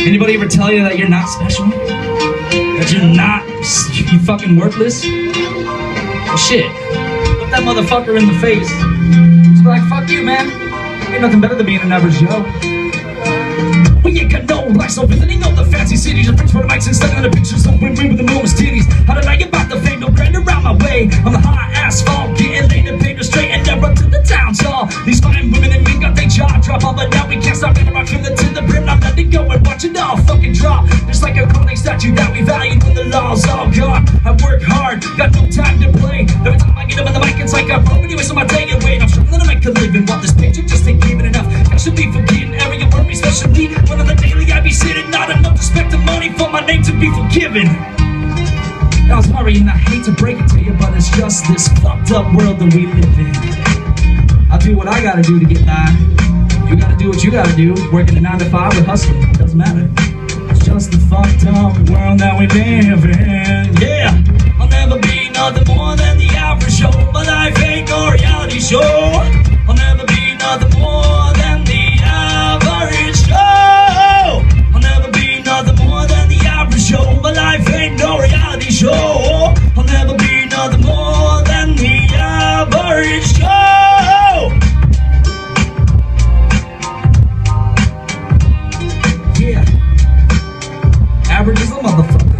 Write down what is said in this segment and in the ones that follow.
Anybody ever tell you that you're not special? That you fucking worthless? Well, shit. Look that motherfucker in the face. Just be like, fuck you, man. Ain't nothing better than being an average Joe. We ain't got no life, so visiting all the fancy cities. The French for the mics and stuck on the pictures of women with enormous titties. How did I get about the fame? No grind around my way. On the high asphalt, getting laid and paid straight and never to the town hall. These fine women and men got their jaw drop on, but now we can't stop getting rock from the to the brim. Now let it go and watch it all fucking drop. Just like a calling statue that we valued when the law's all gone. I work hard, got no time to play. Every time I get up on the mic, it's like I'm broken away, so my day away. I'm struggling to make a living, while this picture just ain't giving enough. I should be forgetting every word, especially when on the daily I be sitting. Not enough respect and money for my name to be forgiven. I was sorry and I hate to break it to you, but it's just this fucked up world that we live in. I do what I gotta do to get by. You gotta do what you gotta do. Working a 9 to 5 or hustling, doesn't matter. It's just the fucked up world that we live in. Yeah, I'll never be nothing more than the average Joe. My life ain't no reality show. I'll never be nothing more than the average Joe. I'll never be nothing more than the average Joe. My life ain't no reality show. I'll never be nothing more than the average Joe. Yeah, average is a motherfucker.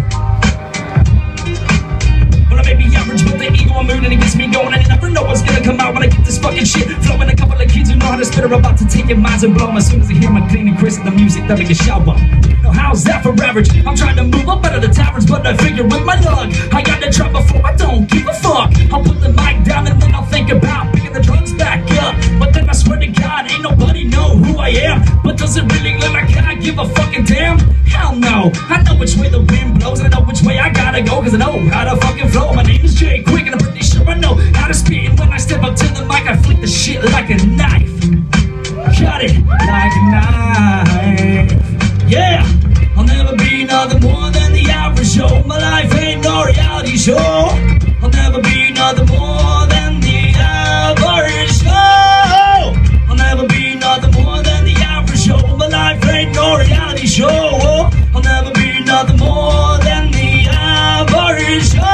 Well, I may be average, but the ego I'm moving and it gets me going. And you never know what's gonna come out when I get this fucking shit flowing. A couple of kids who know how to spit are about to take your minds and blow them. As soon as they hear my clean and crisp, the music that make a shower. Now how's that for average? I'm trying to move up out of the taverns, but I figure with my luck I got to try before I don't give a fuck. I'll put the mic down and then I'll think about picking the drugs back up. But then I swear to God, ain't nobody know who I am. But does it really look like I give a fucking damn? Hell no. I know which way the wind blows and I know which way I gotta go, cause I know how to fucking flow. My name is Jay Quick and I'm pretty sure I know how to spit. And when I step up to the mic, I flick the shit like a knife. Cut it like a knife. Yeah, I'll never be nothing more than the average Joe. My life ain't no reality show. I'll never be nothing more than the average Joe. I'll never be nothing more than the average Joe. My life ain't no reality show. I'll never be nothing more than the average Joe.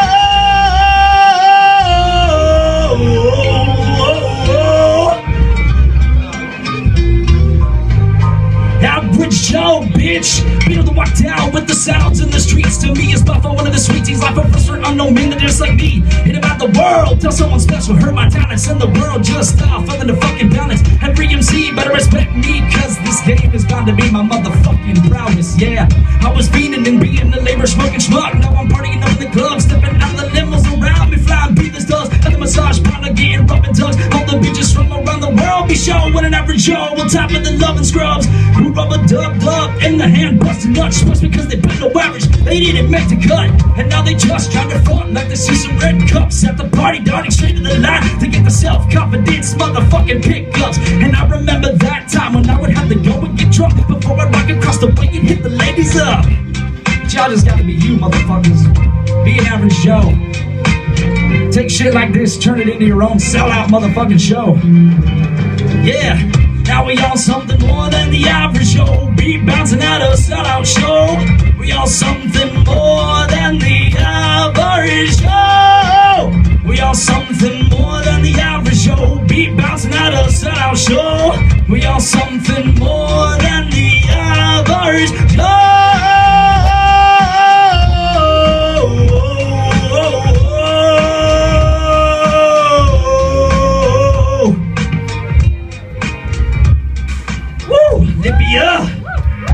Average Joe, bitch. Be able to walk down with the sounds in the streets. To me, it's Buffalo, one of the sweeties. Life of frustrated unknown men that are just like me. Ain't about the world. Tell someone special, hurt my talents. And the world just stop feeling the fucking balance. Every MC better respect me, cause this game is bound to be my motherfucking prowess. Yeah, I was fiending and being a labor smoking schmuck. Now I'm partying up in the club, stepping out of the limos around me, flying breathers does. At the massage parlor, getting rubbing tugs. All the bitches from around the world be showing what an average Joe on top of the loving scrubs who rubber dubbed up in the hand busting nuts. Just because they been no average, they didn't make the cut. And now they just trying to front like they see some red cups at the party, darting straight to the line to get the self-confidence motherfucking pickups. And I remember that time when I would have to go and get drunk before I rock across the way and hit the ladies up. But y'all just gotta be you motherfuckers. Be an average Joe. Take shit like this, turn it into your own sellout motherfucking show. Yeah, now we all something more than the average Joe. Beat bouncing at a sellout show. We all something more than the average Joe. We all something more than the average Joe. Beat bouncing at a sellout show. We all something more than the average Joe. Libya.